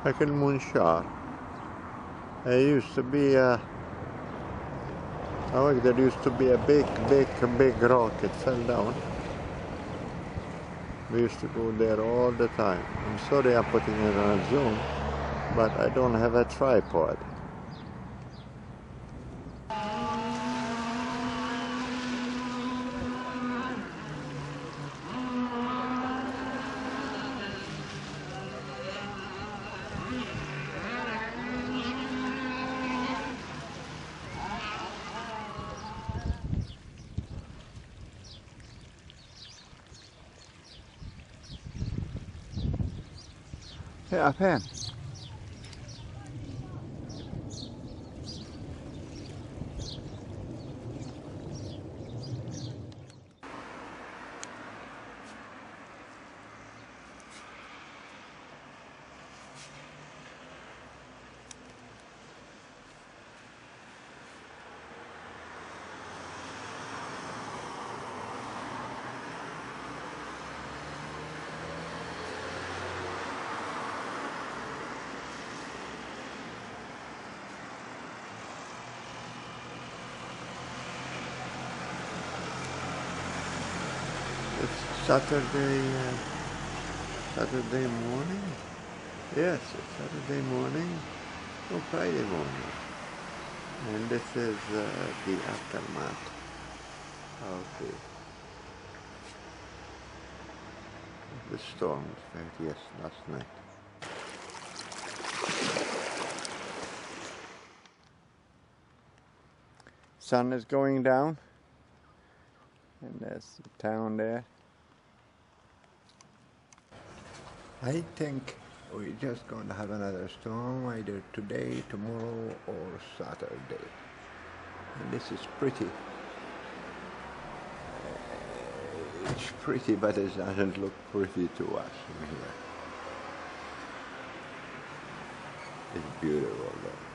like المنشار. There used to be a, oh, there used to be a big rock. It fell down. We used to go there all the time. I'm sorry I'm putting it on Zoom, but I don't have a tripod. Yeah, pen. It's Saturday morning? Yes, it's Saturday morning or Friday morning. And this is the aftermath of the storms that, yes, last night. Sun is going down, and there's the town there. I think we're just going to have another storm either today, tomorrow, or Saturday. And this is pretty. It's pretty, but it doesn't look pretty to us from here. It's beautiful though.